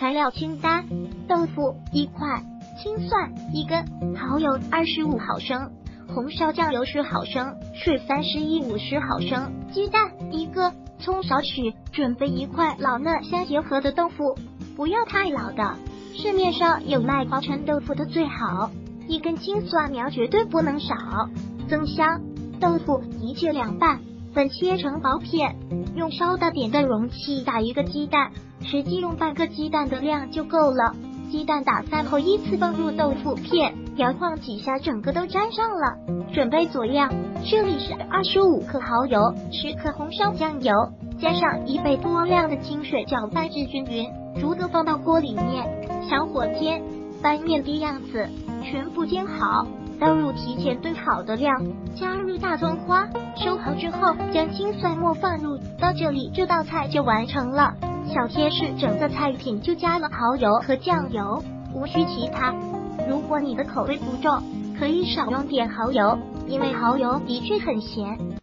材料清单：豆腐1块，青蒜1根，蚝油25毫升，红烧酱油10毫升，水3150毫升，鸡蛋1个，葱少许。准备1块老嫩香结合的豆腐，不要太老的，市面上有卖包成豆腐的最好。1根青蒜苗绝对不能少，增香。豆腐一切凉拌，分切成薄片，用稍大点的容器打1个鸡蛋，实际用半个鸡蛋的量就够了。鸡蛋打散后依次放入豆腐片，摇晃几下，整个都粘上了。准备佐料，这里是25克蚝油，10克红烧酱油，加上1杯多量的清水，搅拌至均匀，逐个放到锅里面，小火煎，翻面的样子，全部煎好。倒入提前炖好的料，加入大葱花，收好之后将青蒜末放入。到这里，这道菜就完成了。小贴士：整个菜品就加了蚝油和酱油，无需其他。如果你的口味不重，可以少用点蚝油，因为蚝油的确很咸。